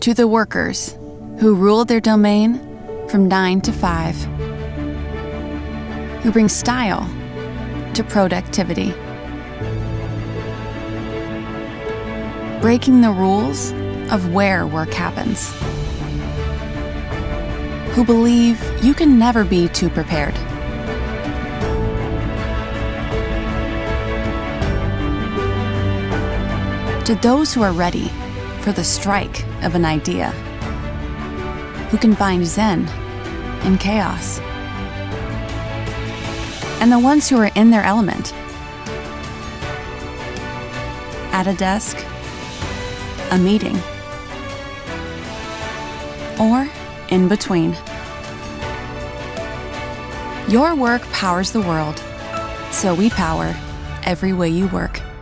To the workers who rule their domain from 9 to 5, who bring style to productivity, breaking the rules of where work happens, who believe you can never be too prepared. To those who are ready for the strike of an idea, who can find zen in chaos, and the ones who are in their element, at a desk, a meeting, or in between. Your work powers the world, so we power every way you work.